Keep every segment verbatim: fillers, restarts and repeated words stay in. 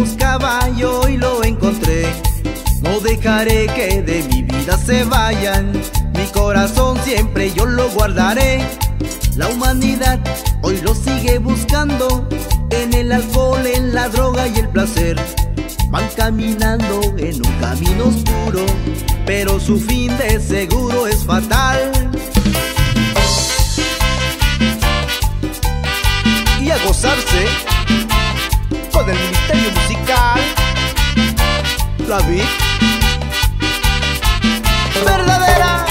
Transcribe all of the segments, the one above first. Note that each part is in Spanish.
buscaba y hoy lo encontré. No dejaré que de mi vida se vayan, mi corazón siempre yo lo guardaré. La humanidad hoy lo sigue buscando, en el alcohol, en la droga y el placer. Van caminando en un camino oscuro, pero su fin de seguro es fatal. Y a gozarse con el ministerio musical, la vida verdadera.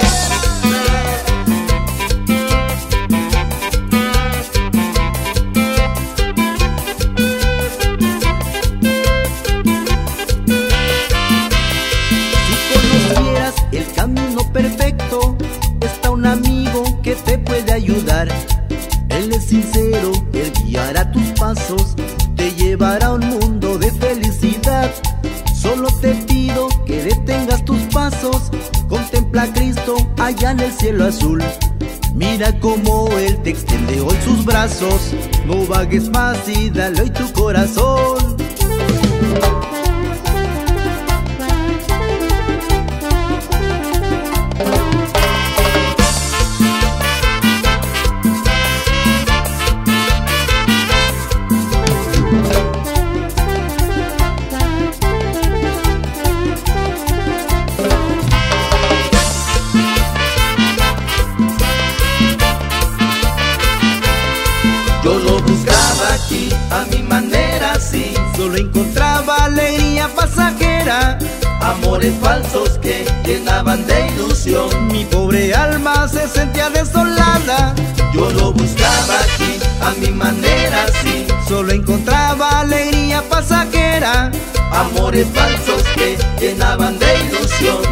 El camino perfecto, está un amigo que te puede ayudar. Él es sincero, él guiará tus pasos, te llevará a un mundo de felicidad. Solo te pido que detengas tus pasos, contempla a Cristo allá en el cielo azul. Mira cómo Él te extiende hoy sus brazos, no vagues más y dale hoy tu corazón. Yo lo buscaba aquí, a mi manera sí, solo encontraba alegría pasajera, amores falsos que llenaban de ilusión. Mi pobre alma se sentía desolada. Yo lo buscaba aquí, a mi manera sí, solo encontraba alegría pasajera, amores falsos que llenaban de ilusión.